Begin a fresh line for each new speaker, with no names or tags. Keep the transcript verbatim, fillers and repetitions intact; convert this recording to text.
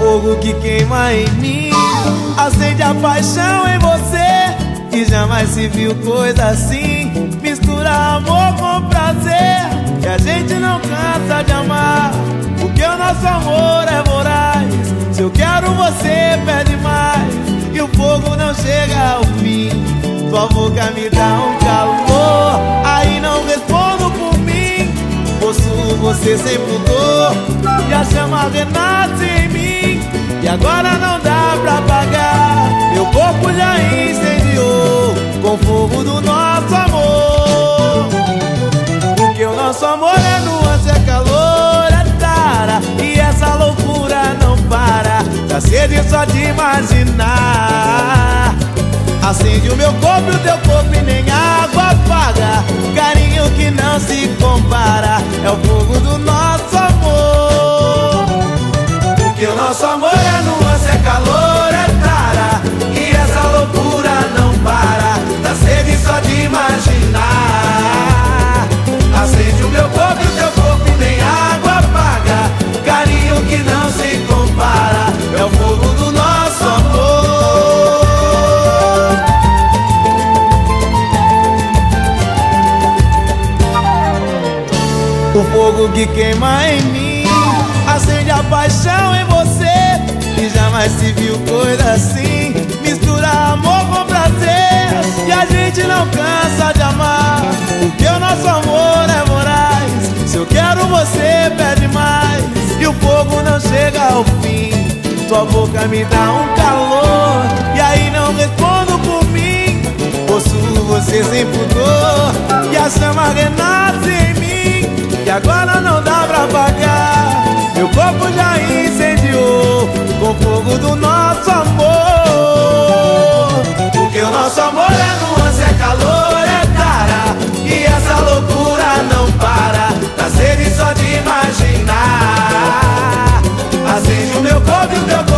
fogo que queima em mim acende a paixão em você, que jamais se viu coisa assim. Mistura amor com prazer, que a gente não cansa de amar, porque o nosso amor é voraz. Se eu quero você pede mais, e o fogo não chega ao fim. Tua boca me dá um calor, aí não respondo por mim. Possuo você sem pudor, e a chama renasce em mim. E agora não dá pra apagar, meu corpo já incendiou com o fogo do nosso amor. Porque o nosso amor é nuance, é calor, é tara, e essa loucura não para, dá sede só de imaginar. Acende o meu corpo e o teu corpo e nem água apaga, carinho que não se compara, é o fogo do nosso amor. Porque o nosso amor é nuance, é calor, é tara, e essa loucura não para, dá sede só de imaginar. Acende o meu corpo e o teu corpo e nem água apaga, carinho que não se compara, é o fogo do nosso amor. O fogo que queima em mim acende a paixão em você, que jamais se viu coisa assim. Mistura amor com prazer, e a gente não cansa de amar, porque o nosso amor é voraz. Se eu quero você pede mais, e o fogo não chega ao fim. Tua boca me dá um calor, e aí não respondo por mim. Possuo você sem pudor, e a chama renasce em mim. E agora não dá pra apagar, meu corpo já incendiou com o fogo do nosso amor. Porque o nosso amor é nuance, é calor, é tara, e essa loucura não para, dá sede só de imaginar. Acende o meu corpo e o teu